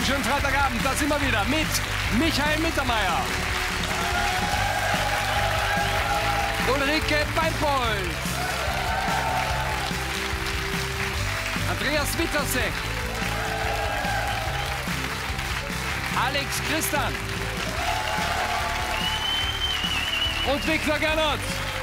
einen schönen Freitagabend. Da sind wir wieder mit Michael Mittermeier, Ulrike Beimpold, Andreas Wittersek, Alex Christan und Viktor Gernot.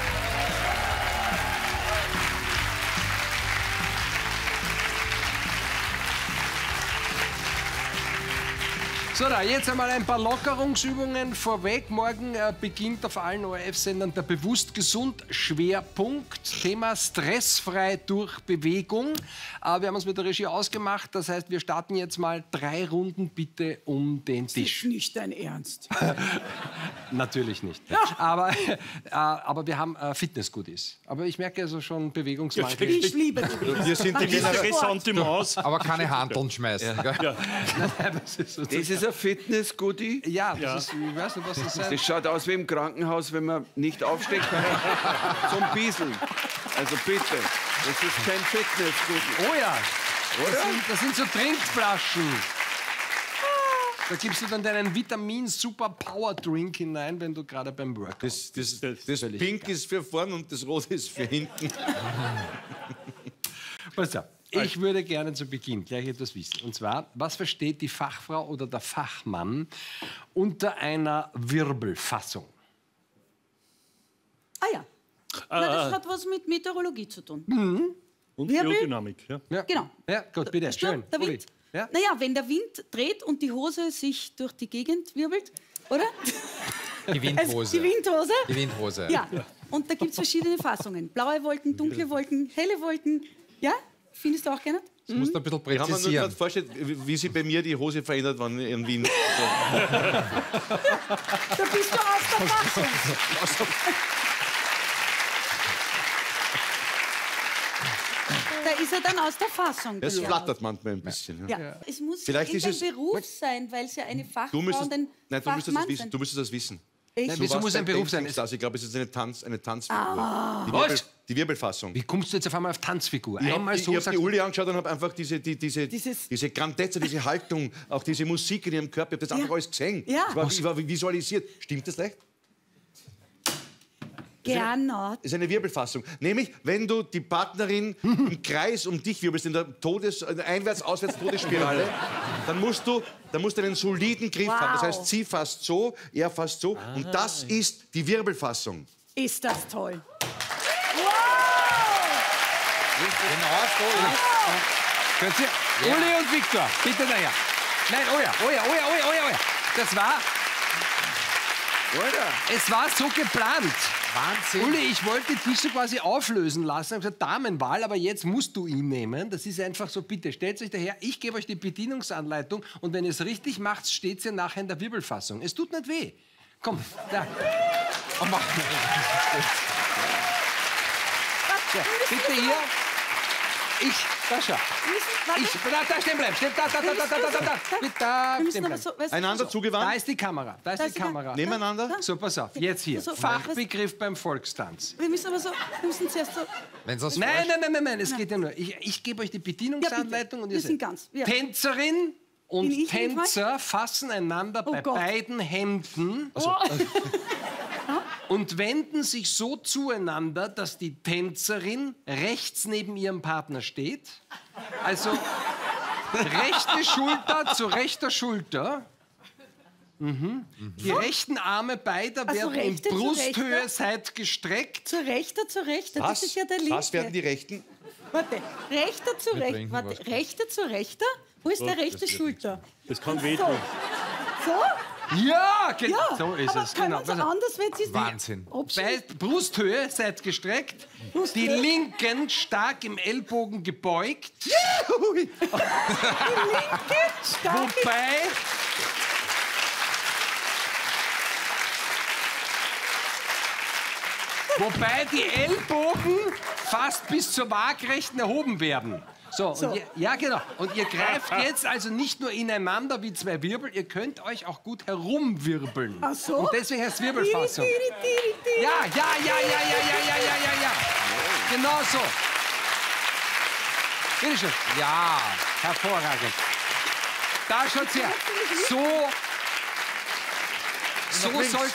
So, da, jetzt einmal ein paar Lockerungsübungen vorweg. Morgen beginnt auf allen ORF-Sendern der Bewusst Gesund Schwerpunkt. Thema stressfrei durch Bewegung. Wir haben uns mit der Regie ausgemacht. Das heißt, wir starten jetzt mal 3 Runden bitte um den Tisch. Das ist nicht dein Ernst. Natürlich nicht. Ja. Aber wir haben Fitness-Goodies. Aber ich merke also schon Bewegungsmangel. Ich liebe dich. Wir sind die interessante Maus. Aber keine Hanteln schmeißen. Ja. Gell? Ja. Das ist so. Das ist ein Fitness-Goodie? Ja, das ist, ich weiß nicht, was das ist. Das schaut aus wie im Krankenhaus, wenn man nicht aufsteht kann. Zum Bieseln. Also bitte, das ist kein Fitness-Goodie. Oh ja, Oder? das sind so Trinkflaschen. Da gibst du dann deinen Vitamin-Super-Power-Drink hinein, wenn du gerade beim Workout Das völlig Pink egal. ist für vorn und das Rot ist für hinten. Pass auf. Ich würde gerne zu Beginn gleich etwas wissen. Und zwar, was versteht die Fachfrau oder der Fachmann unter einer Wirbelfassung? Ah ja. Na, das hat was mit Meteorologie zu tun. Und Wirbel? Biodynamik. Ja. Ja. Genau. Ja, gut, bitte, schön. Der Uli. Wind. Ja? Naja, wenn der Wind dreht und die Hose sich durch die Gegend wirbelt, oder? Die Windhose. Die Windhose? Die Windhose. Ja. Und da gibt es verschiedene Fassungen. Blaue Wolken, dunkle Wolken, helle Wolken. Ja? Findest du auch gerne? Das musst du ein bisschen Ich habe mir nur präzisieren. gerade vorgestellt, wie sich bei mir die Hose verändert, wenn ich in Wien. Da bist du aus der Fassung. Da ist er dann aus der Fassung. Das gegangen. flattert manchmal ein bisschen. Ja. Ja. Es muss Vielleicht in ist dein es- Beruf sein, weil es ja eine Fachfrau Du müsstest, und ein nein, du müsstest Fachmann das wissen. sind. Du müsstest das wissen. Ich? Nein, Du wieso warst muss ein beim Beruf sein? Dancing-Stars. Ich glaube, es ist eine Tanzfigur. Was? Die Wirbelfassung. Wie kommst du jetzt auf einmal auf Tanzfigur? Ich Einmal habe so hab sagst die Uli angeschaut und habe einfach diese Dieses- Grandezza, diese Haltung, auch diese Musik in ihrem Körper, ich habe das einfach alles gesehen. Ja. Ich war visualisiert. Stimmt das leicht? Gernot. Das ist eine Wirbelfassung. Nämlich, wenn du die Partnerin im Kreis um dich wirbelst, in der Einwärts-Auswärts-Todesspirale, dann musst du einen soliden Griff haben. Das heißt, sie fasst so, er fasst so. Und das ist die Wirbelfassung. Ist das toll. Genau so ist. Könnt ihr? Ja. Uli und Viktor, bitte daher. Nein, oh ja. Das war, es war so geplant. Wahnsinn. Uli, ich wollte dich so quasi auflösen lassen. Ich habe gesagt, Damenwahl, aber jetzt musst du ihn nehmen. Das ist einfach so, bitte, stellt euch daher. Ich gebe euch die Bedienungsanleitung und wenn ihr es richtig macht, steht ihr nachher in der Wirbelfassung. Es tut nicht weh. Komm, da. Oh, mach. So, bitte hier. Da schau. Da stehen bleiben. Da Wir stehen müssen aber bleiben. so, weißt du, Einander Da zugewandt, ist die Kamera. Da ist die Kamera. nebeneinander. So, pass auf. Jetzt hier. So, Fachbegriff beim Volkstanz. wir müssen aber so, wir müssen zuerst so. Wenn es Nein. Es geht ja nur. Ich gebe euch die Bedienungsanleitung und ihr Wir sind seht. ganz. Ja. Tänzerin und Bin ich in dem Fall? Tänzer fassen einander bei Gott. beiden Händen und wenden sich so zueinander, dass die Tänzerin rechts neben ihrem Partner steht. Also rechte Schulter zu rechter Schulter. Die rechten Arme beider Also werden in rechte zu Brusthöhe rechter? seitgestreckt. Zur Rechter. Das ist ja der Linke. Was werden die Rechten? Warte, Rechter zu Rechter. trinken Warte, was. Rechter zu Rechter. Wo ist der rechte Schulter? Das kann wehtun. So? Ja, Ja. so ist aber es. Können Genau. wir uns anders, wenn sie Wahnsinn. Bei Brusthöhe seitgestreckt, die linken stark im Ellbogen gebeugt, wobei die Ellbogen fast bis zur Waagrechten erhoben werden. So, So. und ja genau. Und ihr greift jetzt also nicht nur ineinander wie zwei Wirbel, ihr könnt euch auch gut herumwirbeln. Ach so? Und deswegen heißt es Wirbelfassung. Tiri. Ja. Genau so. Bitte schön. Ja. Hervorragend. Da schaut's her. So sollte...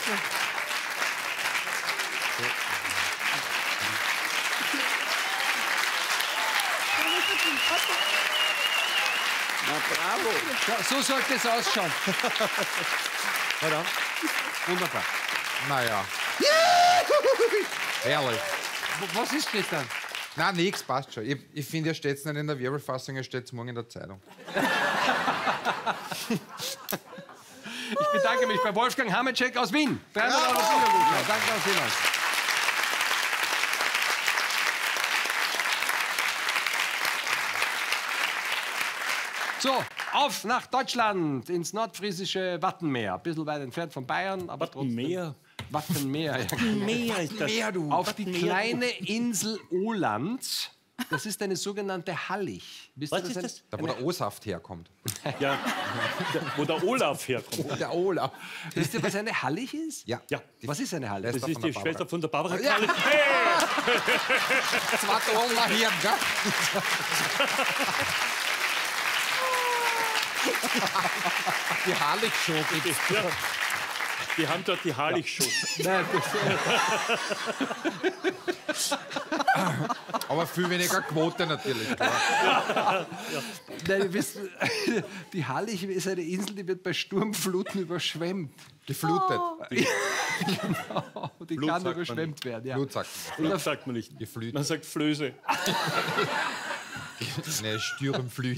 Na, bravo. Ja, so sollte es ausschauen. Na dann. Wunderbar. Naja. Herrlich. Was ist das dann? Nein, nichts, passt schon. Ich finde, ihr steht nicht in der Wirbelfassung, ihr steht morgen in der Zeitung. Ich bedanke mich bei Wolfgang Hametschek aus Wien. 300 Euro Siegergutschein. Danke auch vielmals. So, auf nach Deutschland, ins nordfriesische Wattenmeer. Ein bisschen weit entfernt von Bayern, aber trotzdem. Meer. Wattenmeer. Ja. Meer ist das. Auf die kleine Insel Åland. Das ist eine sogenannte Hallig. Wisst ihr, Was ist das? Da, wo der O-Saft herkommt. Ja, wo der Olaf herkommt. Der Olaf. Wisst ihr, was eine Hallig ist? Ja. Ja. Was ist eine Hallig? Das von ist der die Barbara. Schwester von der Barbara Ja. Kalle. Das war der Olaf hier, gell? Die Harlich-Show gibt's. Ja. Die haben dort die Harlich-Show. Nein, Aber viel weniger Quote natürlich. Nein, ihr wisst, die Hallig ist eine Insel, die wird bei Sturmfluten überschwemmt. Geflutet. Genau, die Flut kann sagt man überschwemmt nicht. werden. Ja. Blut sagt Flug sagt man nicht. Geflüht. Man sagt Flöße. Ne, Stürmflüt.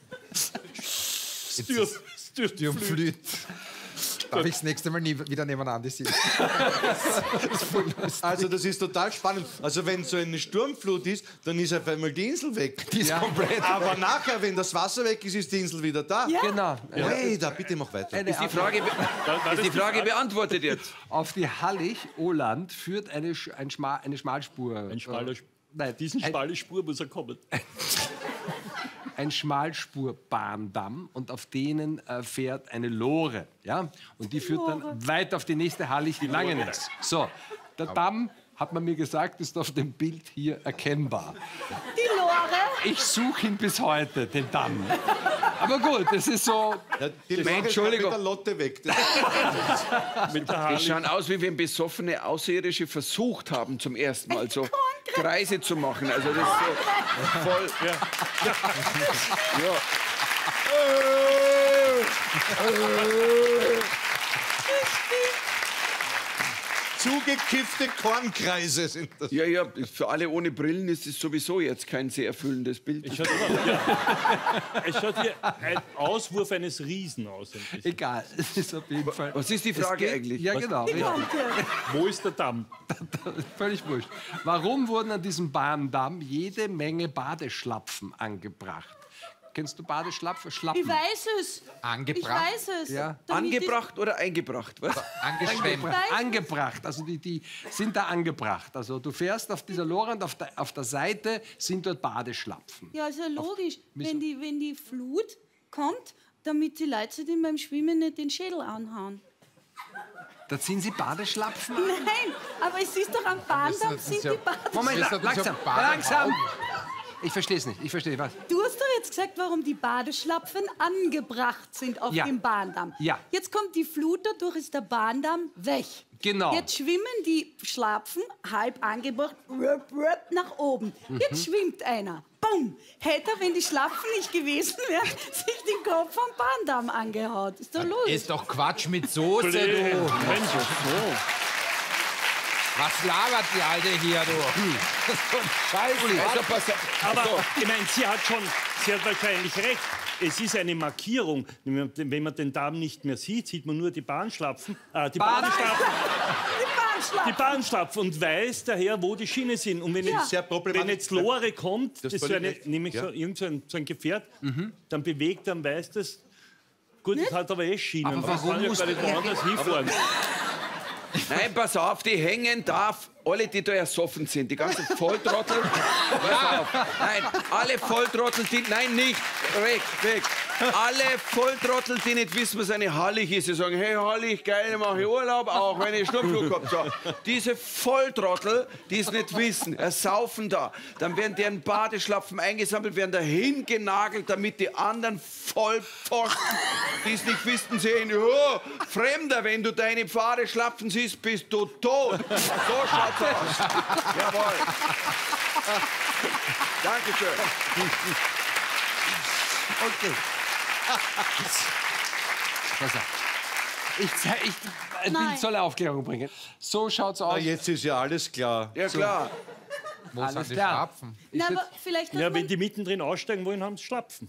Stürmflüt. Darf ich das nächste Mal wieder nebeneinander sehen? Also das ist total spannend. Also wenn so eine Sturmflut ist, dann ist auf einmal die Insel weg. Die ist komplett. Aber nachher, wenn das Wasser weg ist, ist die Insel wieder da. Ja. Genau. Hey, da bitte mach weiter. Eine Ist die Frage, ist die Frage beantwortet jetzt? Auf die Hallig, Åland, führt eine Schmalspur. Ein schmaler Nein, Diesen ein, schmale Spur muss er kommen. ein Schmalspurbahndamm und auf denen fährt eine Lore. Ja? Und die führt dann weit auf die nächste Hallig, die Langenitz. So, der Damm, hat man mir gesagt, ist auf dem Bild hier erkennbar. Die Lore. Ich suche ihn bis heute, den Damm. Aber gut, das ist so... Ja, die Lore ist Entschuldigung. mit der Lotte weg. Das Mit der Die Harlich. schauen aus, wie wenn besoffene Außerirdische versucht haben, zum ersten Mal so Kreise zu machen. Also das ist so voll... Ja. zugekiffte Kornkreise sind das. Ja, ja, für alle ohne Brillen ist es sowieso jetzt kein sehr erfüllendes Bild. Es schaut hier ein Auswurf eines Riesen aus. Egal, es ist auf jeden Fall... Was ist die Es Frage geht- eigentlich? Ja, genau. richtig. Wo ist der Damm? Völlig wurscht. Warum wurden an diesem Bahndamm jede Menge Badeschlapfen angebracht? Kennst du Badeschlapfen? Schlappen. Ich weiß es. Angebracht? Ich weiß es. Ja. Damit Angebracht oder eingebracht? Was? Angeschwemmt. Angebracht, also die sind da angebracht. Also du fährst auf dieser Lore und auf der Seite sind dort Badeschlapfen. Ja, ist ja logisch. Wieso? Wenn die Flut kommt, damit die Leute sich beim Schwimmen nicht den Schädel anhauen. Da sind sie Badeschlapfen? Nein, aber es ist doch am Bahndamm Das sind ist ja- die Badeschlapfen. Moment, Ist das nicht so langsam, Baden- langsam. Ich verstehe es nicht. Ich verstehe was. Du hast doch jetzt gesagt, warum die Badeschlapfen angebracht sind auf Ja. dem Bahndamm. Ja. Jetzt kommt die Flut, dadurch ist der Bahndamm weg. Genau. Jetzt schwimmen die Schlapfen, halb angebracht, nach oben. Jetzt schwimmt einer. Bumm! Hätte er, wenn die Schlapfen nicht gewesen wären, sich den Kopf vom Bahndamm angehaut. Ist doch logisch. Ist doch Quatsch mit Soße, Mensch, du. Was labert die Alte hier, du? Also, aber ich meine, sie hat wahrscheinlich recht. Es ist eine Markierung. Wenn man den Damm nicht mehr sieht, sieht man nur die Bahnschlapfen, die Bahnschlapfen, die Bahnschlapfen und weiß daher, wo die Schienen sind. Und wenn, jetzt, Sehr problematisch. wenn jetzt Lore kommt, das ist ist so völlig eine, recht. nämlich so, irgend so ein Gefährt, dann bewegt, dann weiß das. Gut, das hat aber Schienen. Aber warum das kann ja muss gar nicht woanders hinfahren. nein, pass auf, die hängen da alle, die da ersoffen sind, die ganzen Volltrottel, pass auf, nein, alle Volltrottel, die, nein, nicht, weg. Alle Volltrottel, die nicht wissen, was eine Hallig ist, die sagen, hey, Hallig, geil, mache ich Urlaub, auch wenn ich Schnupflug habe. So, diese Volltrottel, die es nicht wissen, ersaufen da. Dann werden deren Badeschlapfen eingesammelt, werden dahin genagelt, damit die anderen Vollpfosten, die es nicht wissen, sehen, ja, Fremder, wenn du deine Badeschlapfen siehst, bist du tot. So schaut's aus. Jawohl. Dankeschön. Okay. Pass auf. Ich will solle Aufklärung bringen. So schaut's aus. Na, jetzt ist ja alles klar. Ja, klar. Wo Alles sind die klar. Schlapfen? Na, aber vielleicht Ja, wenn die mittendrin aussteigen wollen, haben sie Schlapfen.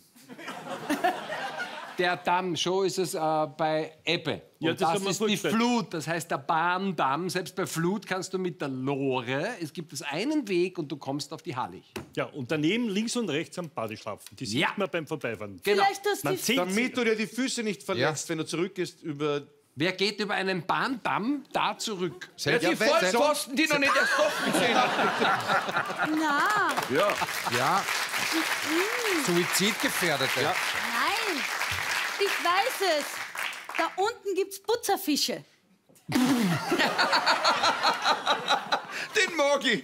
Der Damm, schon ist es bei Ebbe. Ja, Und das das haben wir ist die vorgestellt. Flut, das heißt der Bahndamm. Selbst bei Flut kannst du mit der Lore, es gibt es einen Weg und du kommst auf die Hallig. Ja, und daneben links und rechts haben Badeschlapfen. Die sieht Ja. man beim Vorbeifahren. Genau. Vielleicht, dass Man die sieht Damit du dir die Füße nicht verletzt, wenn du zurückgehst über... Wer geht über einen Bahndamm da zurück? Ja, die Vollpfosten, die noch nicht ersoffen sind. Na, Ja. Ja, Suizidgefährdete. Ja. nein. Ich weiß es. Da unten gibt's Butzerfische. Den mag ich.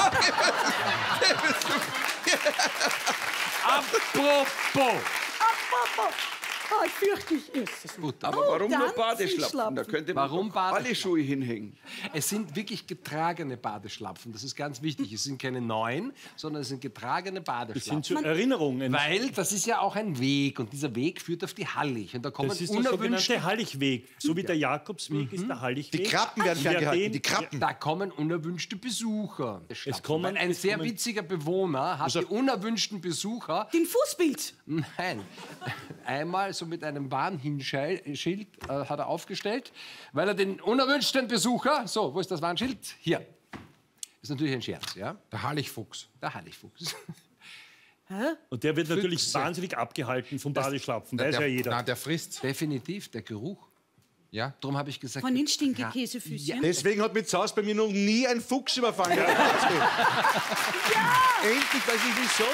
Apropos. Oh, ich fürchte, ich ist es. Aber warum nur dann Badeschlapfen? Ziehschlapfen. Da könnte man Warum doch alle Badeschlapfen? Schuhe hinhängen. Es sind wirklich getragene Badeschlapfen. Das ist ganz wichtig. Es sind keine neuen, sondern es sind getragene Das sind Badeschlapfen. zur Erinnerung. Weil das ist ja auch ein Weg und dieser Weg führt auf die Hallig. Und da kommen Das ist der unerwünschte, sogenannte Halligweg. So wie der Jakobsweg ist der Halligweg. Die Krabben werden Wer ferngehalten, den- die Krabben. da kommen unerwünschte Besucher. kommen- Weil ein es sehr kommen- witziger Bewohner hat die unerwünschten Besucher Den Fußpilz. Nein. Einmal so mit einem Warnschild hat er aufgestellt, weil er den unerwünschten Besucher, so, wo ist das Warnschild? Hier. Ist natürlich ein Scherz, ja? Der Halligfuchs. Der Heiligfuchs. Und der wird natürlich Füchse. wahnsinnig abgehalten vom Badeschlapfen. Weiß ja der, jeder. Nein, der frisst. Definitiv, der Geruch. Ja. Darum habe ich gesagt... Von den Stinkekäsefüßchen. Deswegen hat mit Saus bei mir noch nie ein Fuchs überfallen. Ja. Endlich weiß ich wieso.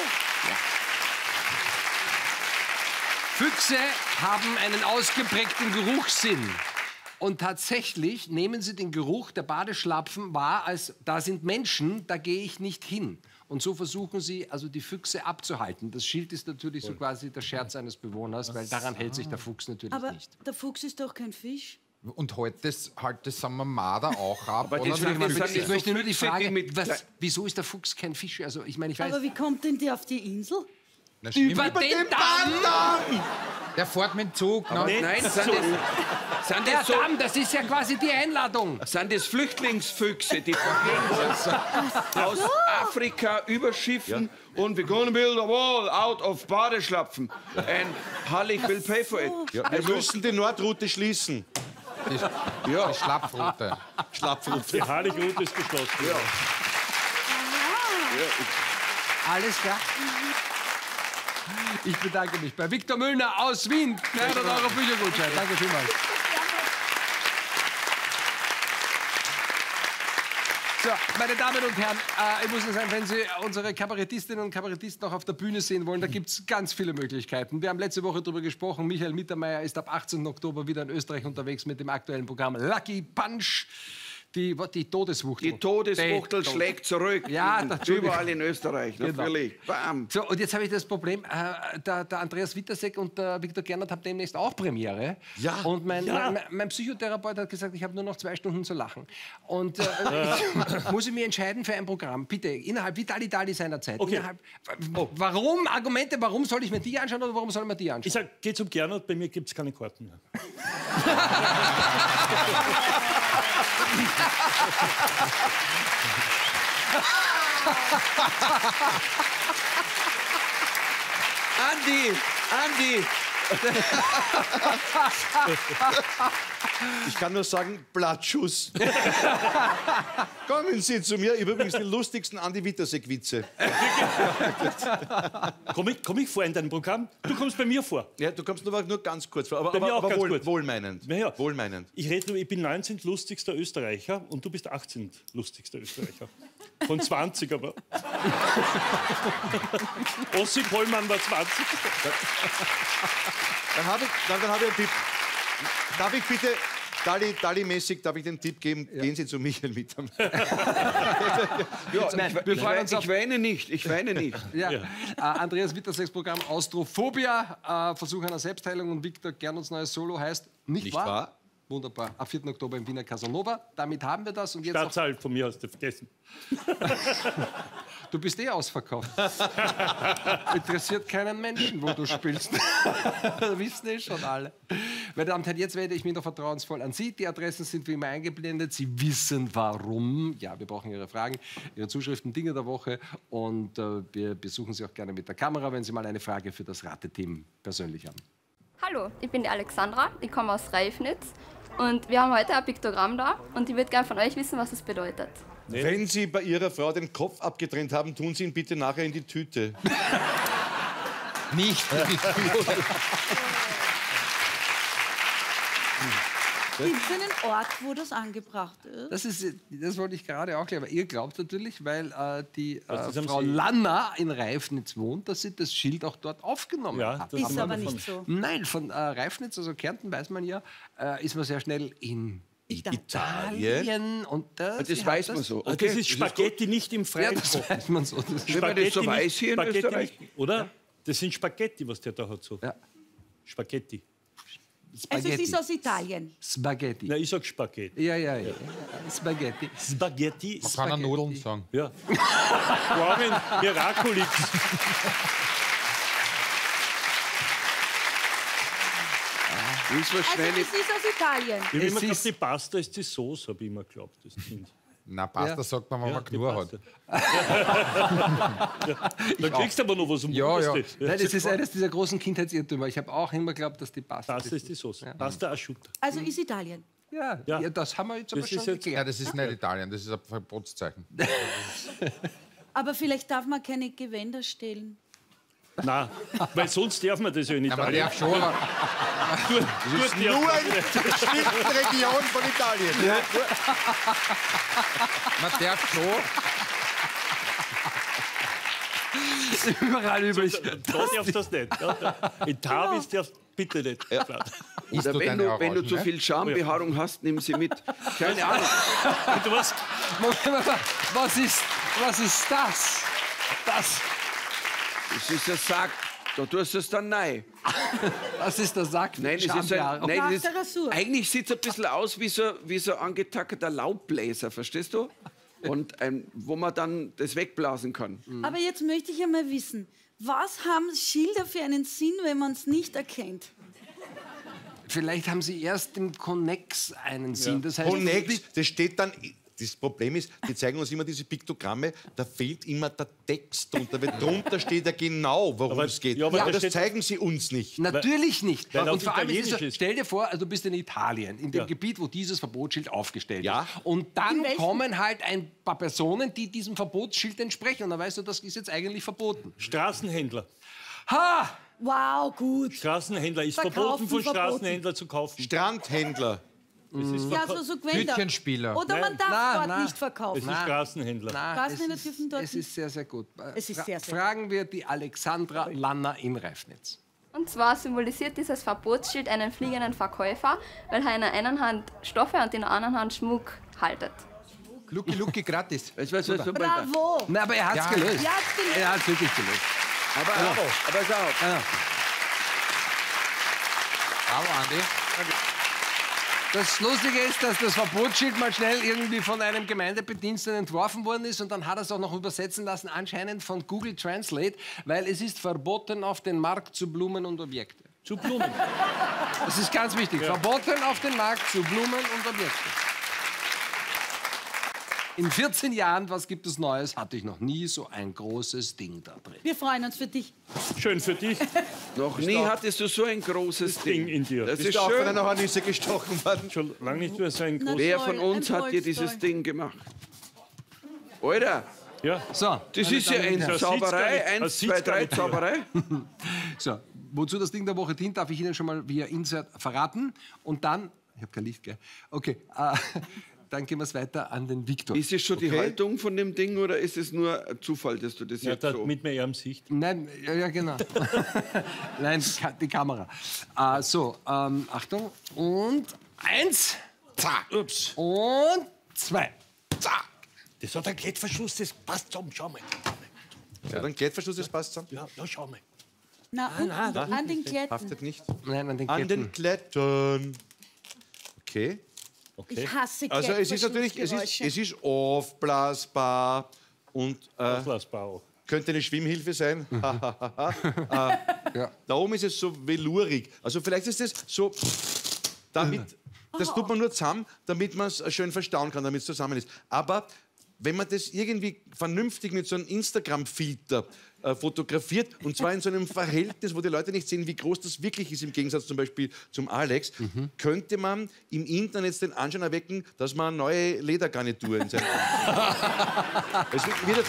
Füchse haben einen ausgeprägten Geruchssinn. Und tatsächlich nehmen sie den Geruch der Badeschlapfen wahr, als da sind Menschen, da gehe ich nicht hin. Und so versuchen sie, also die Füchse abzuhalten. Das Schild ist natürlich so quasi der Scherz eines Bewohners, weil daran hält sich der Fuchs natürlich Aber nicht. der Fuchs ist doch kein Fisch. Und halt das sagen wir Marder auch ab. Aber oder? das sind wir- Ich möchte nur die Füchse, die Frage, mit wieso ist der Fuchs kein Fisch? Also ich meine, ich weiß... Aber wie kommt denn der auf die Insel? Na, stimmt. Über den Damm! Der fährt mit dem Zug. Ne? Nein, sind Der das so, Damm, das ist ja quasi die Einladung. sind das Flüchtlingsfüchse, die von irgendwo aus Afrika überschiffen und we're gonna build a wall out of Badeschlapfen. And Hallig will pay for it. Ja, wir müssen die Nordroute schließen. Die Schlapfroute. Schlapfroute. Die Halligroute ist geschlossen. Alles klar. Ich bedanke mich bei Viktor Müllner aus Wien. 300 € Büchergutschein. Danke vielmals. So, meine Damen und Herren, ich muss nur sagen, wenn Sie unsere Kabarettistinnen und Kabarettisten auch auf der Bühne sehen wollen, da gibt es ganz viele Möglichkeiten. Wir haben letzte Woche darüber gesprochen, Michael Mittermeier ist ab 18. Oktober wieder in Österreich unterwegs mit dem aktuellen Programm Lucky Punch. Die Todeswuchtel. Die Todeswuchtel schlägt zurück. Ja, Entschuldigung. Überall in Österreich, natürlich. Bam. So, und jetzt habe ich das Problem, der Andreas Wittersek und der Viktor Gernert haben demnächst auch Premiere. Ja. Und mein Psychotherapeut hat gesagt, ich habe nur noch 2 Stunden zu lachen. Und muss ich mich entscheiden für ein Programm, bitte, innerhalb, wie Dali seiner Zeit. Okay. Warum, Argumente, warum soll ich mir die anschauen oder warum soll ich mir die anschauen? Ich sage, geh zum Gernot, bei mir gibt es keine Karten mehr. Andi! Ich kann nur sagen, Blattschuss. Kommen Sie zu mir. Ich habe übrigens die lustigsten Andi Wittersek-Witze. Komm ich vor in deinem Programm? Du kommst bei mir vor. Ja, du kommst nur ganz kurz vor, Bei mir auch aber ganz kurz. wohlmeinend. Naja, Wohlmeinend. ich bin 19. lustigster Österreicher und du bist 18. lustigster Österreicher. Von 20 aber. Ossi Pollmann war 20. Dann habe ich einen Tipp. Darf ich bitte, Dali-mäßig, darf ich den Tipp geben, gehen Sie zu Michael mit. Ja, Nein, ich weine nicht, ich weine nicht. Ja. Andreas Witterseks Programm Austrophobia, Versuch einer Selbstheilung und Viktor Gernolds neues Solo heißt Nicht wahr? Wunderbar. Am 4. Oktober im Wiener Casanova. Damit haben wir das. Und jetzt Stadtsaal von mir hast du vergessen. Du bist eh ausverkauft. Interessiert keinen Menschen, wo du spielst. Das wissen eh schon alle. Meine Damen und Herren, jetzt wende ich mich noch vertrauensvoll an Sie. Die Adressen sind wie immer eingeblendet. Sie wissen warum. Ja, wir brauchen Ihre Fragen, Ihre Zuschriften, Dinge der Woche. Und wir besuchen Sie auch gerne mit der Kamera, wenn Sie mal eine Frage für das Rateteam persönlich haben. Hallo, ich bin die Alexandra, ich komme aus Reifnitz und wir haben heute ein Piktogramm da und ich würde gerne von euch wissen, was es bedeutet. Wenn Sie bei Ihrer Frau den Kopf abgetrennt haben, tun Sie ihn bitte nachher in die Tüte. Nicht. Gibt es einen Ort, wo das angebracht ist? Das wollte ich gerade auch klären. Aber ihr glaubt natürlich, weil die das haben Frau Sie- Lanner in Reifnitz wohnt, dass sie das Schild auch dort aufgenommen Ja, hat. das haben Ist wir aber davon. nicht so. Nein, von Reifnitz, also Kärnten, weiß man ja, ist man sehr schnell in Italien. Und Das weiß man so. Das ist Spaghetti nicht im Ja, Freien das kochen. weiß man so. Das Wenn man das so weiß hier in Spaghetti Österreich. nicht, oder? Das sind Spaghetti, was der da hat. So. Ja. Spaghetti. Also es ist aus Italien. Spaghetti. Na, ich sag Spaghetti. Ja. Spaghetti. Spaghetti. Man kann auch Nudeln sagen. Ja. Ramen Miraculix. Müssen wir Also schnell es ist aus Italien. Ich habe immer Es gedacht, ist- die Pasta ist die Soße, habe ich immer geglaubt. Das Kind. Na, Pasta sagt man, wenn man die Knurr hat. Pasta. Da kriegst du aber noch was um Ja, ja. Nein, das ist eines dieser großen Kindheitsirrtümer. Ich habe auch immer geglaubt, dass die Pasta Pasta ist die Soße. Ja. Pasta Asciutta. Also ist Italien. Ja, Ja. ja, das haben wir jetzt aber Das schon ist jetzt- Ja, geklärt. das ist nicht Italien, das ist ein Verbotszeichen. Aber vielleicht darf man keine Gewänder stehlen. Nein, weil sonst darf man das ja nicht. Ja, man darf schon, aber Nur Nur in der bestimmten Region von Italien. man darf schon. Überall übrig. Da darfst du das nicht. In Tavis darfst du bitte nicht. Isst Oder du wenn deine du Orangen, zu ne? viel Schambehaarung hast, nimm sie mit. Keine Ahnung. Und du was? Was ist das? Das Das ist der Sack. Da tust du es dann rein. das ist der Sack. Nein, es ist Schambehaarung. nein, Nach das der Rasur. eigentlich sieht es ein bisschen aus wie so angetackerter Laubbläser, verstehst du? Und wo man dann das wegblasen kann. Aber jetzt möchte ich ja mal wissen, was haben Schilder für einen Sinn, wenn man es nicht erkennt? Vielleicht haben sie erst im Konnex einen Sinn. Das heißt, Connex, das steht dann. Das Problem ist, die zeigen uns immer diese Piktogramme, da fehlt immer der Text drunter, weil drunter steht ja genau, worum Aber- es geht. ja, aber aber da das steht- zeigen sie uns nicht. Natürlich nicht. Weil Und auf vor allem ist es Italienisch so, ist. stell dir vor, also du bist in Italien, in dem Ja. Gebiet, wo dieses Verbotsschild aufgestellt Ja. ist. Und dann In welchem? kommen halt ein paar Personen, die diesem Verbotsschild entsprechen. Und dann weißt du, das ist jetzt eigentlich verboten. Straßenhändler. Ha! Wow, gut. Straßenhändler ist Verkaufen verboten, von verboten. Straßenhändler zu kaufen. Strandhändler. Ja, so Gewänder. Hütchenspieler. Oder man darf Na, dort na. nicht Das verkaufen. ist Straßenhändler. Na, Straßenhändler es dürfen ist, dort es ist sehr, sehr gut. Es ist sehr, sehr Fragen wir die Alexandra Lanner in Reifnitz. Und zwar symbolisiert dieses Verbotsschild einen fliegenden Verkäufer, weil er in der einen Hand Stoffe und in der anderen Hand Schmuck haltet. Lucky, gratis. Bravo. Na, aber er hat es Ja. gelöst. Ja, hat's gelöst. Er hat es wirklich gelöst. Aber pass auf. Bravo, Andi. Das Lustige ist, dass das Verbotsschild mal schnell irgendwie von einem Gemeindebediensteten entworfen worden ist und dann hat er es auch noch übersetzen lassen, anscheinend von Google Translate, weil es ist verboten auf den Markt zu Blumen und Objekte. Zu Blumen. Das ist ganz wichtig. Verboten auf den Markt zu Blumen und Objekte. In 14 Jahren, was gibt es Neues, hatte ich noch nie so ein großes Ding da drin. Wir freuen uns für dich. Schön für dich. Noch nie hattest du so ein großes Ding Ding in dir. Das Bist ist du auch von schön. einer Hornisse gestochen worden? Schon lange nicht mehr so ein Na, großes... Wer toll, von uns ein hat dir dieses Holzteil. Ding gemacht? Alter, Ja. So, das ist ja eine Das Zauberei. sitzt gar 1, nicht- 2, 3 das sitzt gar Zauberei. so, wozu das Ding der Woche dient, darf ich Ihnen schon mal via Insert verraten. Und dann, ich habe kein Licht, gell? Okay, dann gehen wir es weiter an den Viktor. Ist es schon die Haltung von dem Ding oder ist es nur ein Zufall, dass du das Ja, jetzt so... mit mir am Sicht. Nein, ja genau. Nein, die Kamera. Achtung. Und 1, zack. Ups. Und 2, zack. Das hat einen Klettverschluss, das passt zusammen. Schau mal. Ja, dann Klettverschluss, das passt zusammen. Ja, schau mal. Na, an den Kletten. Haftet nicht. Nein, an den An Ketten. den Klettern. Okay. Ich hasse Also es ist natürlich, es ist aufblasbar und Auflassbar auch. könnte eine Schwimmhilfe sein. Da oben ist es so velourig. Also vielleicht ist es so, damit, das tut man nur zusammen, damit man es schön verstauen kann, damit es zusammen ist. Aber wenn man das irgendwie vernünftig mit so einem Instagram-Filter fotografiert, und zwar in so einem Verhältnis, wo die Leute nicht sehen, wie groß das wirklich ist, im Gegensatz zum Beispiel zum Alex, könnte man im Internet den Anschein erwecken, dass man eine neue Ledergarnitur in seinem es wird,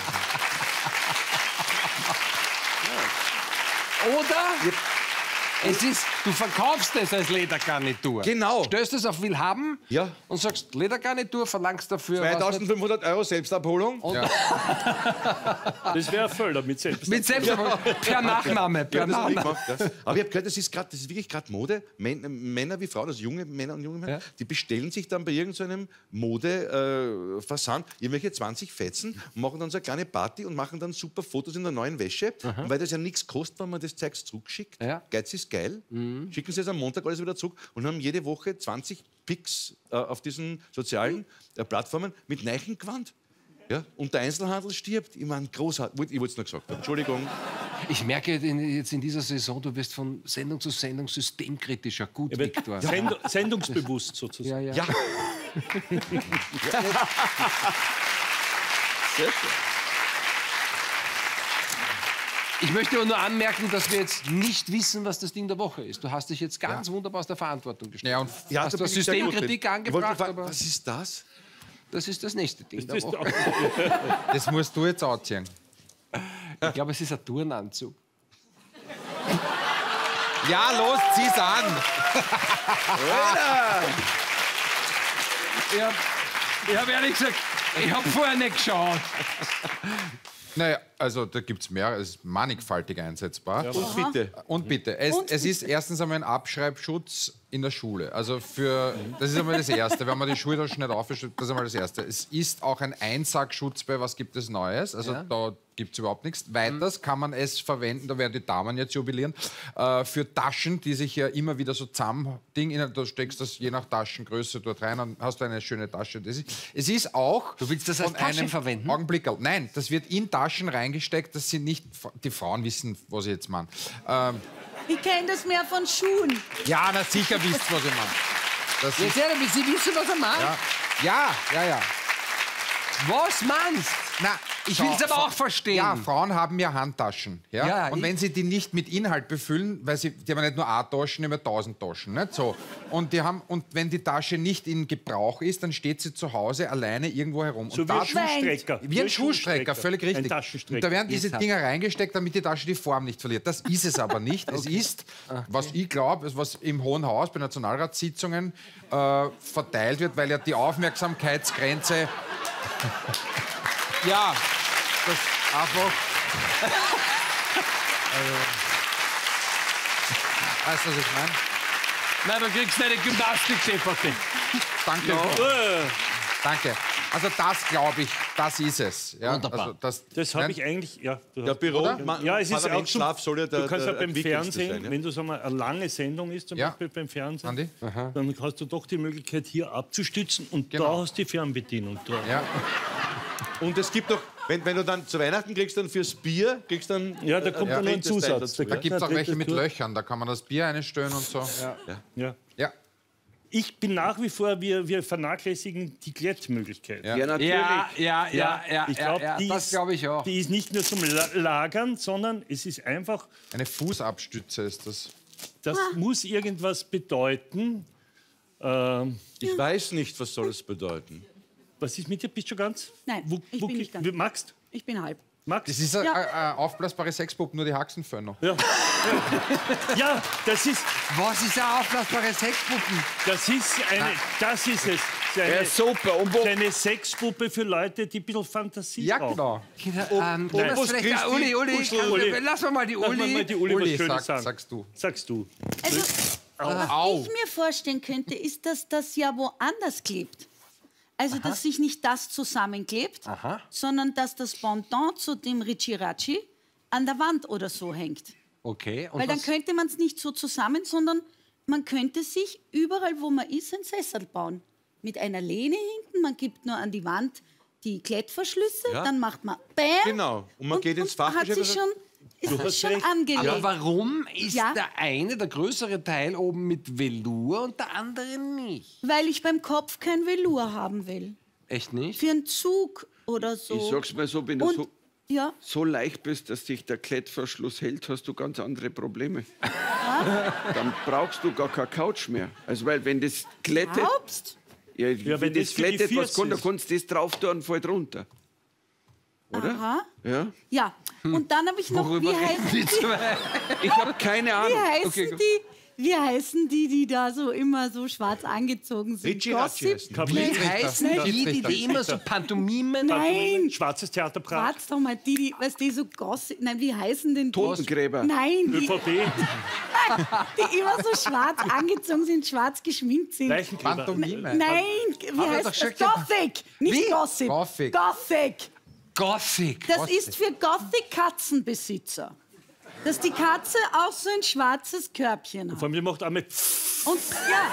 Oder es ist, du verkaufst es als Ledergarnitur. Genau. Stößt es auf Willhaben Ja. und sagst, Ledergarnitur, verlangst dafür 2500 € Selbstabholung. Das wäre ein Völler mit selbst. mit Selbstabholung, per Nachname. Per Ja, das hab ich Nachname. gemacht, ja. Aber ich habe gehört, das ist wirklich gerade Mode. Männer wie Frauen, also junge Männer und junge Männer, die bestellen sich dann bei irgendeinem Modeversand irgendwelche 20 Fetzen, machen dann so eine kleine Party und machen dann super Fotos in der neuen Wäsche. Und weil das ja nichts kostet, wenn man das Zeug zurückschickt, Ja. Geiz ist geil, schicken sie es am Montag alles wieder zurück und haben jede Woche 20 Pics auf diesen sozialen Plattformen mit neuen Gewand. Ja, und der Einzelhandel stirbt. Ich meine, großartig. Ich wollte es noch gesagt haben. Entschuldigung. Ich merke jetzt in dieser Saison, du wirst von Sendung zu Sendung systemkritischer. Gut, Viktor. Sendungsbewusst sozusagen. Ja. Ja. Sehr schön. Ich möchte aber nur anmerken, dass wir jetzt nicht wissen, was das Ding der Woche ist. Du hast dich jetzt ganz wunderbar aus der Verantwortung gestellt. Ja, und Ja, Hast da du bin ich sehr gut Systemkritik drin. Ich wollte angebracht, fragen, aber was ist das? das ist das nächste Ding der Das ist Woche. das musst du jetzt anziehen. Ich glaube, es ist ein Turnanzug. Ja, los, zieh's an. Ich habe ehrlich gesagt, ich habe vorher nicht geschaut. Naja, also da gibt es mehr, es ist mannigfaltig einsetzbar. Und bitte. Und bitte, es ist erstens einmal ein Abschreibschutz in der Schule. Also das ist einmal das Erste. Wenn man die Schultaschen nicht aufstellt, das ist einmal das Erste. Es ist auch ein Einsackschutz bei Was gibt es Neues? Also da gibt es überhaupt nichts. Weiters kann man es verwenden, da werden die Damen jetzt jubilieren, für Taschen, die sich ja immer wieder so zusammen-Ding, da steckst das je nach Taschengröße dort rein und hast du eine schöne Tasche. Es ist auch... Du willst das als von Tasche einem verwenden? Augenblick, nein, das wird in Taschen reingesteckt, dass sie nicht... Die Frauen wissen, was ich jetzt meine. Ich kenne das mehr von Schuhen. Ja, na sicher wisst ihr, was ich meine. Das ist, Jetzt ehrlich, Sie wissen, was er meint? ja. Was meinst? Na, Ich will es aber auch verstehen. Ja, Frauen haben ja Handtaschen. Ja? Ja, und wenn sie die nicht mit Inhalt befüllen, weil die haben ja nicht nur eine Taschen, die haben ja 1000 Taschen. Nicht? So. Und wenn die Tasche nicht in Gebrauch ist, dann steht sie zu Hause alleine irgendwo herum. So und wie ein da- Schuhstrecker. Wie ein Schuhstrecker, völlig richtig. Ein Taschenstrecker. Und da werden diese Ist er. Dinger reingesteckt, damit die Tasche die Form nicht verliert. Das ist es aber nicht. Es ist, was ich glaube, was im Hohen Haus bei Nationalratssitzungen verteilt wird, weil ja die Aufmerksamkeitsgrenze... Ja, das einfach... Weißt du, was ich meine? Nein, du kriegst eine Gymnastik-DVD. Danke. Danke. Also das glaube ich, das ist es. Ja, Wunderbar. Also Das habe ich eigentlich. Ja, du Der hast, Büro, ja, es ist auch so, Schlaf soll ja der du kannst ja beim wichtigste Fernsehen, sein, ja? wenn du sag mal, eine lange Sendung ist, zum Ja. Beispiel beim Fernsehen, Andi? dann hast du doch die Möglichkeit, hier abzustützen und Genau. da hast du die Fernbedienung dran. Ja. Und es gibt doch, wenn du dann zu Weihnachten kriegst, dann fürs Bier, kriegst dann... Ja, da kommt dann noch ein drittes Teil Zusatz. dazu, Da ja? gibt es auch welche mit Löchern. Löchern, da kann man das Bier einstellen und so. Ja. Ja. ich bin nach wie vor, wir vernachlässigen die Glättmöglichkeit. Ja, natürlich. Ich glaube, das glaube ich auch. Die ist nicht nur zum Lagern, sondern es ist einfach, Eine Fußabstütze ist das. das muss irgendwas bedeuten. Ich weiß nicht, was soll es bedeuten. Was ist mit dir? Bist du ganz? Nein, ich bin nicht ganz. Magst? Ich bin halb. Magst? Das ist eine aufblasbare Sexpuppe, nur die Haxen fehlen noch. Ja. Ja, das ist Was ist eine aufblasbare Sexpuppen? das ist es. Ja, super. Und wo, Eine Sexpuppe für Leute, die ein bisschen Fantasie Ja, brauchen. genau. Uli. Lass mal die Lass mal die Uli was Schönes sagen. Sagst du. Sagst du. Also, was ich mir vorstellen könnte, ist, dass das ja woanders klebt. Also, dass sich nicht das zusammenklebt, sondern dass das Pendant zu dem Ricci-Racci an der Wand oder so hängt. Okay. Und Weil dann was- könnte man es nicht so zusammen, sondern man könnte sich überall, wo man ist, einen Sessel bauen. Mit einer Lehne hinten, man gibt nur an die Wand die Klettverschlüsse, Ja. dann macht man BÄM. Genau. Und man geht ins Hat Fachgeschäft sich und schon, ist Du das hast schon recht. angelegt. Aber warum ist Ja. der größere Teil oben mit Velour und der andere nicht? Weil ich beim Kopf kein Velour haben will. Echt nicht? Für einen Zug oder so. ich sag's mal so, wenn du Und, ja, so leicht bist, dass sich der Klettverschluss hält, hast du ganz andere Probleme. Dann brauchst du gar keine Couch mehr. Also, weil wenn das glättet, glaubst? wenn wenn das das für die glättet, was 40 kann, dann ist. kannst du das drauf tun und fällt runter. Oder? Aha. Ja. Ja. Und dann habe ich noch, Worüber reden die zwei? Ich habe keine Ahnung. wie heißen die da so immer so schwarz angezogen sind? Ricci-Racci Gossip? heißen Wie Kabarett. heißen die immer so Pantomimen? Nein, Schwarzes Theater Prag. warte doch mal, weißt du, die so Gossip, nein, wie heißen denn die? Totengräber. Nein, die ÖVP. immer so schwarz angezogen sind, schwarz geschminkt sind. Leichenkäfer. Pantomime. Nein, wie doch heißt das? schon Gothic, nicht Wie? Gossip. Gothic. Gothic. Gothic. Das ist für Gothic-Katzenbesitzer. Dass die Katze auch so ein schwarzes Körbchen hat. Vor allem, die macht einmal. Und ja,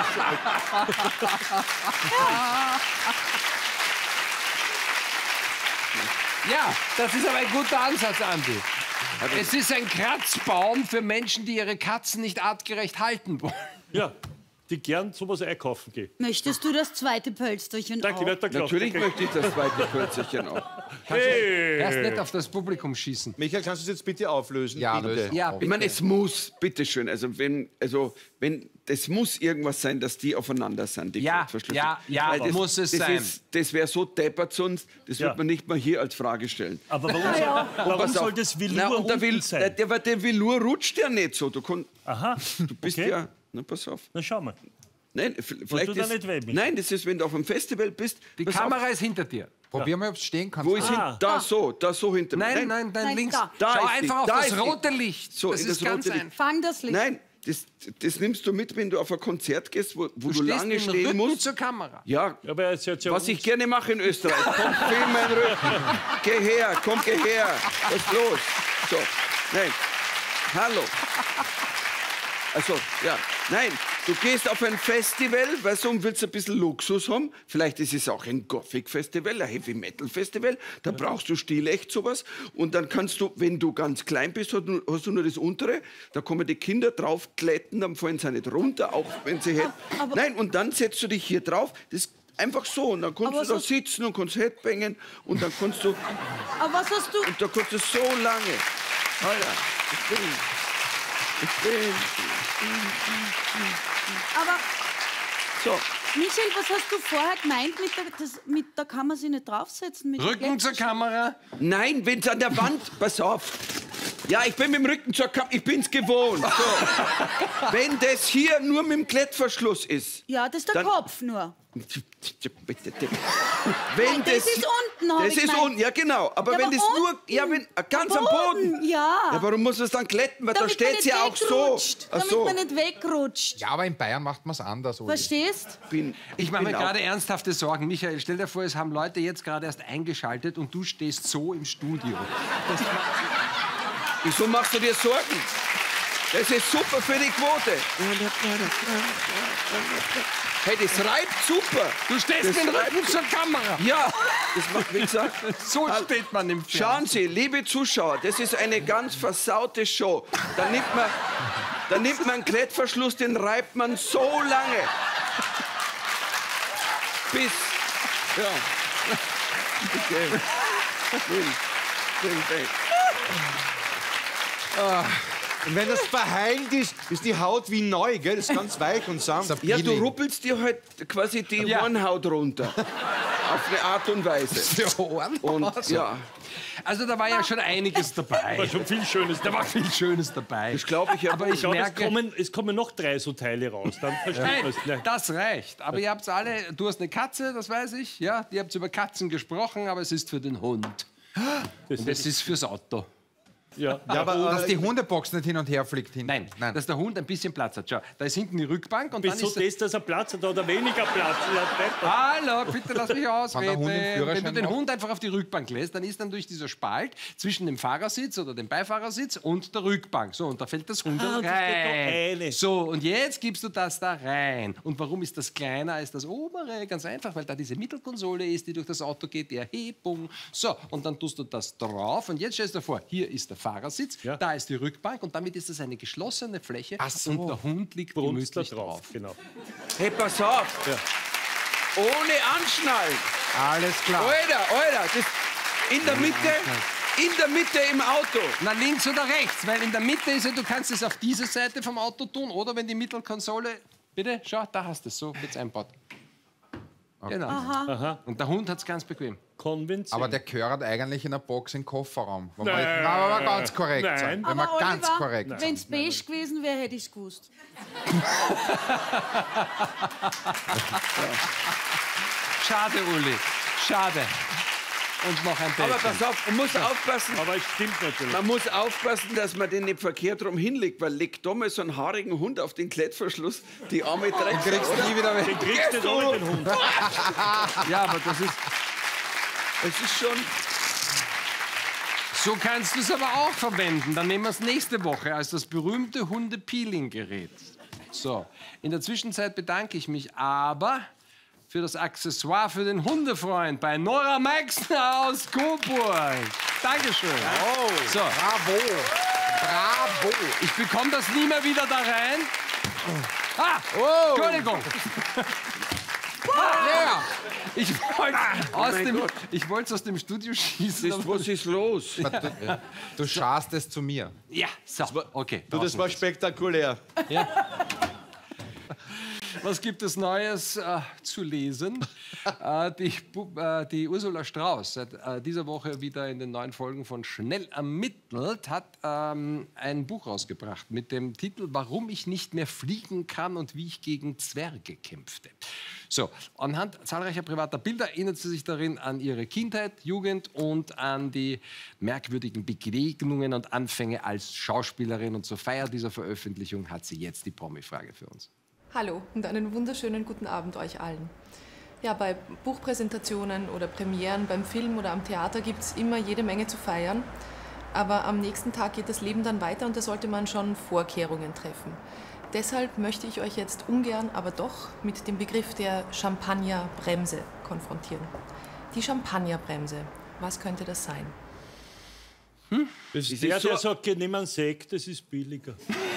Ja, das ist aber ein guter Ansatz, Andi. Es ist ein Kratzbaum für Menschen, die ihre Katzen nicht artgerecht halten wollen. Ja, die gern sowas einkaufen gehen. möchtest du das zweite Pölsterchen Danke, auch? wird der Klaus. Natürlich Danke. möchte ich das zweite Pölzerchen auch. Erst nicht auf das Publikum schießen. Michael, kannst du es jetzt bitte auflösen? Ja, bitte. lösen. Ja, Ich meine, es muss, bitteschön, wenn das muss irgendwas sein, dass die aufeinander sind, die Ja, Klettverschlüsse. ja, Weil das, muss es das sein. Das wäre so deppert sonst, das Ja. wird man nicht mal hier als Frage stellen. Aber warum Pass soll auf. das Na, Velour und der unten sein? weil der Velour rutscht ja nicht so. Du Aha, bist okay. ja, na pass auf. Na, schau mal. Nein, vielleicht tut er ist, nicht weh, Michael? nein, das ist, wenn du auf einem Festival bist. Die pass Kamera auf, ist hinter dir. Probier mal, ob es stehen kann. wo ist Ah. hin? Da so hinter mir. Nein, Nein, links. da. Da Schau ist die, einfach auf da das ist die. rote Licht. So, das in ist das ganz rote Licht. einfach. Fang das Licht. Nein, das nimmst du mit, wenn du auf ein Konzert gehst, wo Du du stehst lange mit dem stehen Rücken musst. zur Kamera. Ja, Aber er ist jetzt ja was ich gerne mache in Österreich. Komm, film meinen Rücken. Geh her, geh her. Was ist los? So, nein. Hallo. Also, ja, nein, du gehst auf ein Festival, weißt du, und willst ein bisschen Luxus haben. Vielleicht ist es auch ein Gothic-Festival, ein Heavy-Metal-Festival. Da brauchst du stilecht sowas. Und dann kannst du, wenn du ganz klein bist, hast du nur das untere. Da kommen die Kinder drauf, glätten, dann fallen sie nicht runter, auch wenn sie hätten. Nein, und dann setzt du dich hier drauf. Das einfach so. Und dann kannst Aber du da so- sitzen und kannst Headbangen. Und dann kannst du, Aber was hast du? und da kannst du so lange. Ah ja, ich bin. Aber So, Michael, was hast du vorher gemeint da kann man sich nicht draufsetzen? Mit Rücken zur Kamera. nein, wenn es an der Wand, pass auf. Ja, ich bin mit dem Rücken zur Kamera, ich bin's gewohnt. So. Wenn das hier nur mit dem Klettverschluss ist. Ja, das ist der Dann- Kopf nur. Wenn Nein, das ist unten, hab Das ich ist gemeint. unten, ja genau. Aber Ja, wenn aber das nur, unten. ja, wenn, ganz am Boden. Ja. Warum muss man es dann glätten? Weil da Damit man steht nicht ja auch so. wegrutscht. Ach Damit so. man nicht wegrutscht. Ja, aber in Bayern macht man es anders. Uli. Verstehst? Ich mache mir bin auch- gerade ernsthafte Sorgen. Michael, stell dir vor, es haben Leute jetzt gerade erst eingeschaltet und du stehst so im Studio. Wieso machst du dir Sorgen? Das ist super für die Quote. Hey, das reibt super. Du stehst Das mit dem reibt Rücken zur Kamera. Ja, das macht, wie gesagt. So steht man im Fernsehen. Schauen Sie, liebe Zuschauer, das ist eine ganz versaute Show. Da nimmt man einen Klettverschluss, den reibt man so lange. bis... Ja. Okay. Bin weg. Und wenn das verheilt ist, ist die Haut wie neu, gell? Das ist ganz weich und sanft. Ja, du ruppelst dir halt quasi die Hornhaut runter. Auf eine Art und Weise. Und, ja. Also da war ja schon einiges dabei. War schon viel Schönes. Da war viel Schönes dabei. Das glaube ich ja. Aber ich Ich glaube, merke, es kommen noch 3 so Teile raus. Dann versteht man es gleich. das reicht. Aber ihr habt's alle, du hast eine Katze, das weiß ich. Ja, ihr habt über Katzen gesprochen, aber es ist für den Hund. Und es ist fürs Auto. Ja. Dass die Hundebox nicht hin und her fliegt. Nein, dass der Hund ein bisschen Platz hat. Schau, da ist hinten die Rückbank und Wieso dann ist... das, dass er Platz hat oder weniger Platz? Hallo, bitte lass mich ausreden. Hund den Wenn Führerschein du den noch? Hund einfach auf die Rückbank lässt, dann ist dann durch dieser Spalt zwischen dem Fahrersitz oder dem Beifahrersitz und der Rückbank. So, und da fällt das Hund das geht rein. doch eine. So, und jetzt gibst du das da rein. Und warum ist das kleiner als das obere? Ganz einfach, weil da diese Mittelkonsole ist, die durch das Auto geht, die Erhebung. So, und dann tust du das drauf. Und jetzt stellst du dir vor, hier ist der Fahrersitz, da ist die Rückbank und damit ist das eine geschlossene Fläche und der Hund liegt Brunst da gemütlich drauf. drauf. Genau. Hey, pass auf. Ohne Anschnallen. Alles klar. Alter, das in der Mitte im Auto. Na, links oder rechts, weil in der Mitte ist ja, du kannst es auf diese Seite vom Auto tun oder wenn die Mittelkonsole, bitte, schau, da hast du es, so wird's einbaut. Genau. Aha. Und der Hund hat es ganz bequem. Konvention. Aber der gehört eigentlich in der Box im Kofferraum. Wenn wir aber ganz korrekt Nein. sein. Wenn wir Aber ganz Oliver, korrekt wenn sein. es beige gewesen wäre, hätte ich es gewusst. Schade, Uli, schade. Und noch ein Aber Bällchen. pass auf, man muss aufpassen. Aber es stimmt natürlich. Man muss aufpassen, dass man den nicht verkehrt rum hinlegt, weil legt da mal so einen haarigen Hund auf den Klettverschluss, die arme Drecksau. Kriegst du nie wieder weg. Den kriegst du nicht ohne den Hund. Ja, aber das ist... Es ist schon... So kannst du es aber auch verwenden. Dann nehmen wir es nächste Woche als das berühmte Hunde-Peeling-Gerät. So, in der Zwischenzeit bedanke ich mich aber für das Accessoire für den Hundefreund bei Nora Meixner aus Coburg. Dankeschön. So, Bravo. Bravo. ich bekomme das nie mehr wieder da rein. Entschuldigung. Ja. Ich wollte es aus dem Studio schießen. Was ist los? Du schaust es zu mir. Ja, so, okay. Du, das war spektakulär. Was gibt es Neues zu lesen? Die Ursula Strauß, seit dieser Woche wieder in den neuen Folgen von Schnell ermittelt, hat ein Buch rausgebracht mit dem Titel Warum ich nicht mehr fliegen kann und wie ich gegen Zwerge kämpfte. So, anhand zahlreicher privater Bilder erinnert sie sich darin an ihre Kindheit, Jugend und an die merkwürdigen Begegnungen und Anfänge als Schauspielerin. Und zur Feier dieser Veröffentlichung hat sie jetzt die Promi-Frage für uns. Hallo und einen wunderschönen guten Abend euch allen. Ja, bei Buchpräsentationen oder Premieren, beim Film oder am Theater gibt es immer jede Menge zu feiern. Aber am nächsten Tag geht das Leben dann weiter und da sollte man schon Vorkehrungen treffen. Deshalb möchte ich euch jetzt ungern, aber doch mit dem Begriff der Champagnerbremse konfrontieren. Die Champagnerbremse, was könnte das sein? Das ist ist der, so- der sagt, geh nimm einen Sekt, das ist billiger.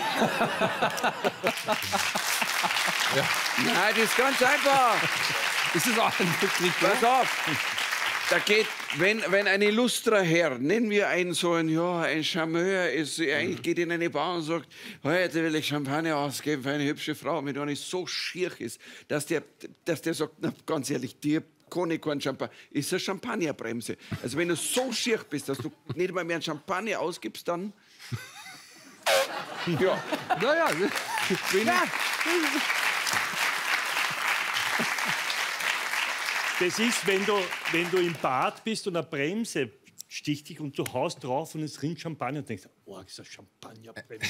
Nein, das ist ganz einfach. Ist das auch ein Trick? Pass auf. Da geht, wenn ein illustrer Herr, nennen wir einen so ein Charmeur, ist, eigentlich geht in eine Bar und sagt, heute will ich Champagner ausgeben für eine hübsche Frau, mit der nicht so schier ist, dass der sagt, na, ganz ehrlich, dir kann ich keinen Champagner, ist eine Champagnerbremse. Also wenn du so schier bist, dass du nicht mal mehr einen Champagner ausgibst, dann... Ja, Naja, Das ist, wenn du im Bad bist und eine Bremse sticht dich und du haust drauf und es rinnt Champagner und denkst, oh, das ist eine Champagnerbremse.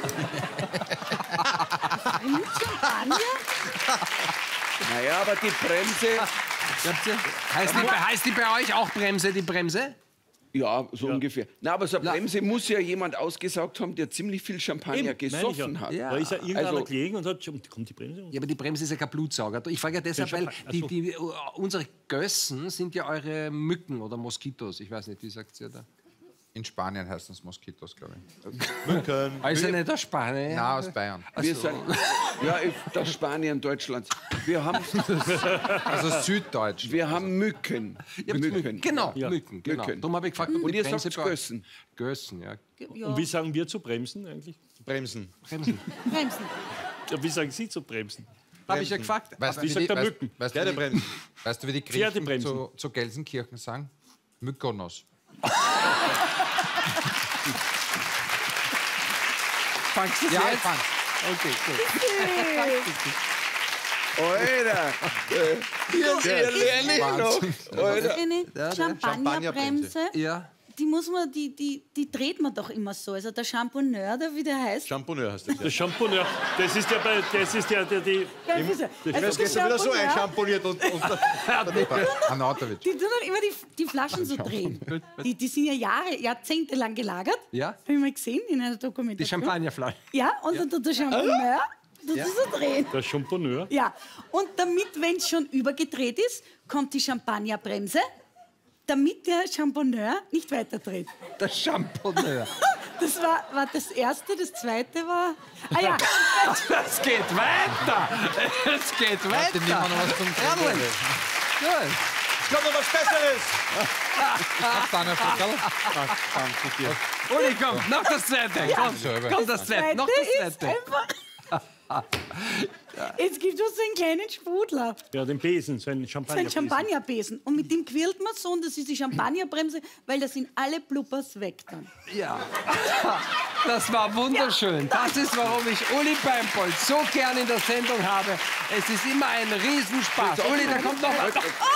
naja, aber die Bremse... heißt die bei euch auch Bremse, die Bremse? Ja, so ungefähr. Na, aber so eine Bremse muss ja jemand ausgesaugt haben, der ziemlich viel Champagner gesoffen hat. Da ist ja irgendeiner Also- gelegen und hat, kommt die Bremse? Ja, aber die Bremse ist ja kein Blutsauger. Ich frage ja deshalb, weil unsere Gössen sind ja eure Mücken oder Moskitos. Ich weiß nicht, wie sagt ihr da? In Spanien heißen es Moskitos, glaube ich. Mücken. Also nicht aus Spanien. Na, aus Bayern. Wir sind, ja, das Spanien Deutschlands. Wir haben, Also Süddeutsch. wir haben Mücken. Mücken. Genau, Ja. Mücken. Genau. Mücken. Darum habe ich gefragt, ob Und die ihr Bremse sagt bei- Gössen. Gössen, ja. Ja, Und wie sagen wir zu bremsen eigentlich? Bremsen. bremsen. Ja, wie sagen Sie zu bremsen? Habe ich ja gefragt. Weißt du, Wie wie sagt die, der weißt, Mücken? weißt, du, Pferdebremsen. weißt du, wie die Griechen Pferdebremsen. zu Gelsenkirchen sagen? Mykonos. Fangst du Ja, jetzt? fang. Okay, gut. Alter, ihr lerne ich noch. Alter. Eine Champagnerbremse, Ja. die muss man, die dreht man doch immer so. Also der Champoneur, der wie der heißt. Shampoo heißt das. Der Champoneur, das ist der die... Also Das geht wieder so einschamponiert und Anatovic. Die tun dann immer die Flaschen so drehen. Die sind ja Jahrzehnte lang gelagert. Ja. Habe ich mal gesehen in einer Die Dokumentation. Champagnerflasche. Ja, und dann tut der Champoneur, tut sie so drehen. Der Champoneur. Ja, und damit, wenn es schon übergedreht ist, kommt die Champagnerbremse, damit der Champoneur nicht weiterdreht. Der Champoneur. Das war das Erste, das Zweite war... Ah ja, Es geht weiter. Es geht Dem nehmen wir weiter. noch was zum Herrlich. Trinken. Gut. es kommt noch was Besseres. Hast du eine Frickerl? Danke dir. Uli, komm, noch das Zweite. Komm, Selber. komm das Zweite. Noch das ist Zweite. einfach... Es gibt so einen kleinen Sprudler. Ja, den Besen, so ein Das ist ein Champagner. Champagnerbesen. Und mit dem quillt man so, und das ist die Champagnerbremse, weil da sind alle Blubbers weg dann. Ja. Das war wunderschön. Das ist, warum ich Uli Beimpold so gern in der Sendung habe. Es ist immer ein Riesenspaß. Uli, da kommt noch was.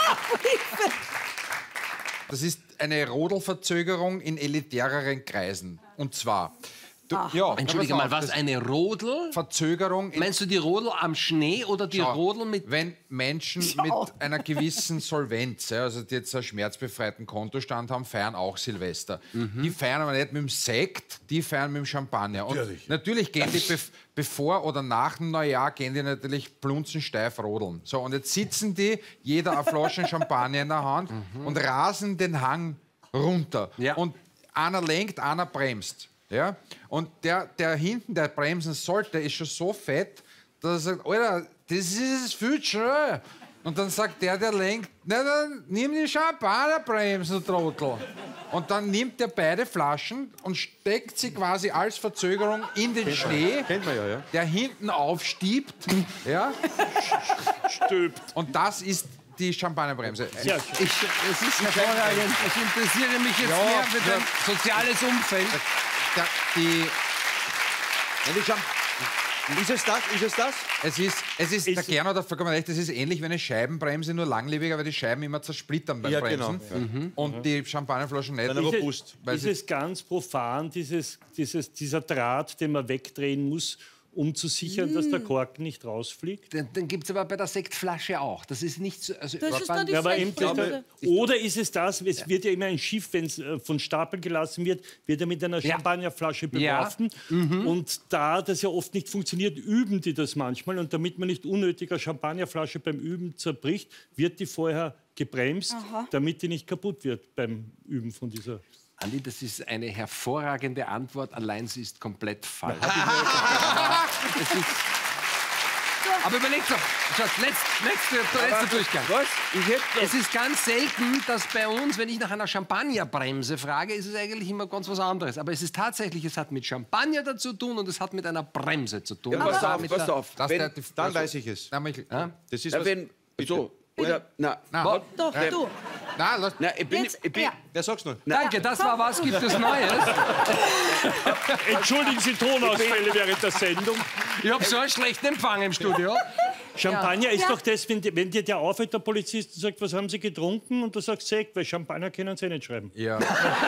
Das ist eine Rodelverzögerung in elitäreren Kreisen. Und zwar... ja, Entschuldige pass mal, auf, was, das- eine Rodel? Verzögerung in Meinst du die Rodel am Schnee oder die Schau, Rodel mit... wenn Menschen mit einer gewissen Solvenz, ja, also die jetzt einen schmerzbefreiten Kontostand haben, feiern auch Silvester. Die feiern aber nicht mit dem Sekt, die feiern mit dem Champagner. Und natürlich gehen die bevor oder nach dem Neujahr gehen die natürlich plunzensteif rodeln. So, und jetzt sitzen die, jeder eine Flasche Champagner in der Hand und rasen den Hang runter. Ja. Und einer lenkt, einer bremst. Ja? Und der hinten, der bremsen sollte, ist schon so fett, dass er sagt, Alter, das ist viel schön. Und dann sagt der lenkt, na dann nimm die Champagnerbremse, du Trottel. Und dann nimmt er beide Flaschen und steckt sie quasi als Verzögerung in den Schnee, Kennt man ja. der hinten aufstiebt. Ja? Stülpt. Und das ist die Champagnerbremse. Ja, Es ist hervorragend. Ich interessiere mich jetzt mehr für dein soziales Umfeld. Die Ist es das? Ist es das? Es ist der Gernot hat vollkommen recht, es ist ähnlich wie eine Scheibenbremse, nur langlebiger, weil die Scheiben immer zersplittern beim Ja, Bremsen. genau. Und die Champagnerflaschen nicht. Dann aber robust. Weil ist es ganz profan, dieser Draht, den man wegdrehen muss, um zu sichern, dass der Korken nicht rausfliegt? Den gibt es aber bei der Sektflasche auch. Das ist nicht so... Also Das ist dann die Ja, aber eben, Sektbremse. oder ist es das, es wird ja immer ein Schiff, wenn es von Stapel gelassen wird, wird er mit einer Ja. Champagnerflasche Ja. beworfen. Und da das ja oft nicht funktioniert, üben die das manchmal. Und damit man nicht unnötig eine Champagnerflasche beim Üben zerbricht, wird die vorher gebremst, damit die nicht kaputt wird beim Üben von dieser... Andi, das ist eine hervorragende Antwort, allein sie ist komplett falsch. Aber überleg doch, letzter Durchgang. Was? Ich hätte Es ist ganz selten, dass bei uns, wenn ich nach einer Champagnerbremse frage, ist es eigentlich immer ganz was anderes. Aber es ist tatsächlich, es hat mit Champagner dazu tun und es hat mit einer Bremse zu tun. Ja, Und pass zwar auf, mit pass der- auf. das Wenn, der, Dann weiß ich es. Na, Michael, Das ist na, was. wenn, so, oder, na, Doch, du. na, lass, na, ich bin, Jetzt, ich bin, ja. Wer sag's noch? Danke, das war Was gibt es Neues? Entschuldigen Sie Tonausfälle während der Sendung. Ich habe so einen schlechten Empfang im Studio. Champagner ist Ja. doch das, wenn dir der aufhält, der Polizist, und sagt, was haben Sie getrunken? Und du sagst Sekt, weil Champagner können Sie nicht schreiben. ja.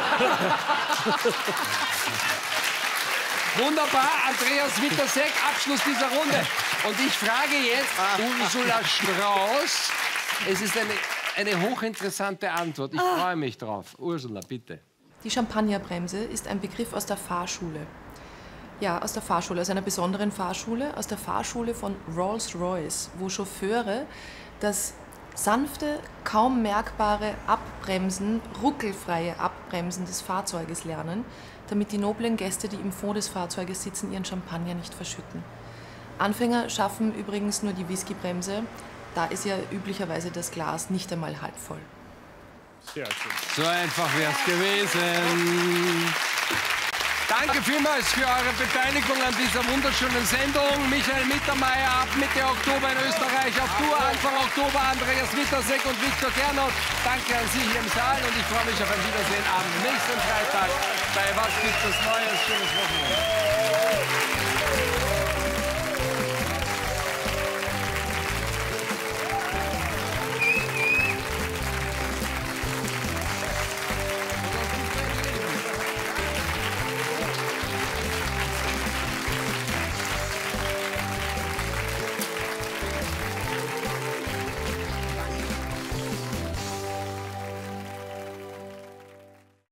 Wunderbar, Andreas Wittersek, Abschluss dieser Runde. Und ich frage jetzt Ursula Strauß. Es ist eine hochinteressante Antwort. Ich freue mich drauf. Ursula, bitte. Die Champagnerbremse ist ein Begriff aus der Fahrschule. Ja, aus der Fahrschule, aus einer besonderen Fahrschule, aus der Fahrschule von Rolls-Royce, wo Chauffeure das sanfte, kaum merkbare Abbremsen, ruckelfreie Bremsen des Fahrzeuges lernen, damit die noblen Gäste, die im Fond des Fahrzeuges sitzen, ihren Champagner nicht verschütten. Anfänger schaffen übrigens nur die Whiskybremse, da ist ja üblicherweise das Glas nicht einmal halb voll. Sehr schön. So einfach wäre es gewesen. Danke vielmals für eure Beteiligung an dieser wunderschönen Sendung. Michael Mittermeier ab Mitte Oktober in Österreich auf Tour. Anfang Oktober Andreas Witasek und Viktor Gernot. Danke an Sie hier im Saal und ich freue mich auf ein Wiedersehen am nächsten Freitag bei Was gibt es Neues? Schönes Wochenende.